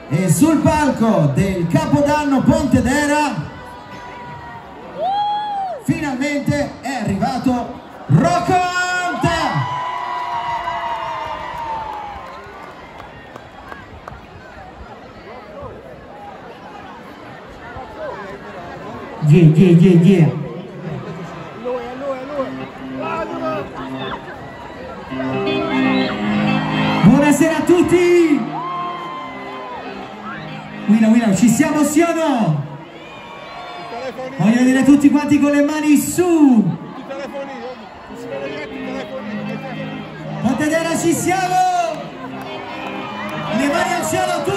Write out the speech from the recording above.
E sul palco del Capodanno Pontedera finalmente è arrivato Rocconta! Yeah. Buonasera a tutti! Wina, ci siamo sì o no? Voglio vedere tutti quanti con le mani su! Pontedera ci siamo! Le mani al cielo tutti!